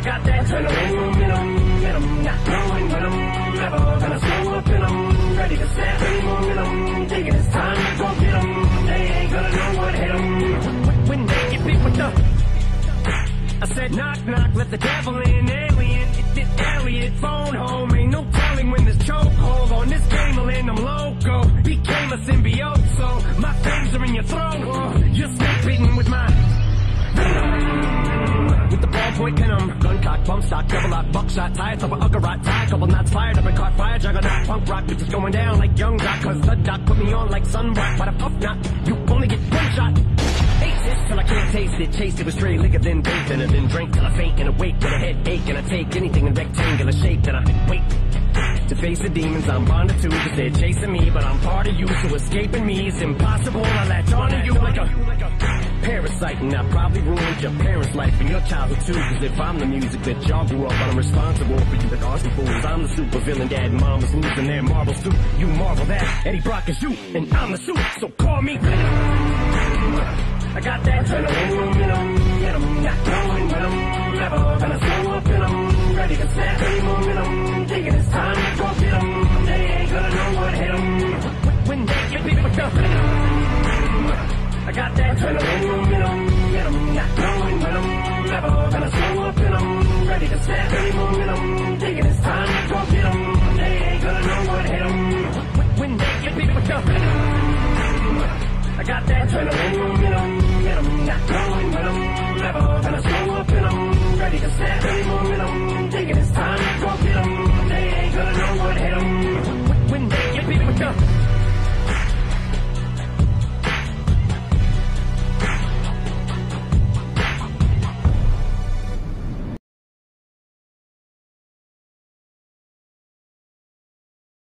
got that adrenaline, venom, not knowing when I'm never gonna slow up and I'm ready to snap any momentum. Thinking it's time to go get 'em. They ain't gonna know what hit 'em. When they get big with the I said knock knock, let the devil in, alien. It Elliot, phone home, ain't no telling when this chokehold on this game will end. I'm loco, became a symbiote, so my fangs are in your throat. You're snake bitten with my with the ballpoint venom, gun cock, bump stock, double lock, buckshot, tires of a uggerot, tie, couple knots fired up and caught fire, juggernaut, punk rock, bitches going down like young doc, cause the doc put me on like sun rock, but a puff knot, you only get one shot. Till I can't taste it, chased it with stray liquor, then baked and then drank till I faint and awake with a headache, and I take anything in rectangular shape that I wait to face the demons I'm bonded to, cause they're chasing me, but I'm part of you, so escaping me is impossible. I latch onto you like a parasite, and I probably ruined your parents' life and your childhood too, cause if I'm the music that y'all grew up on, I'm responsible for you, the awesome fools. I'm the super villain, dad and mom was losing their marbles too. You marvel that Eddie Brock is you, and I'm the suit, so call me I got that adrenaline, not knowing when I'm never gonna slow up and I'm ready to snap any momentum. Thinking it's time to go get 'em. They ain't gonna know what hit 'em. When they get big with the I got that adrenaline, not knowing when I'm never gonna slow up and I'm ready to snap any momentum. Thinking it's time to go get 'em. They ain't gonna know what hit 'em. When they get big with the I got that adrenaline, not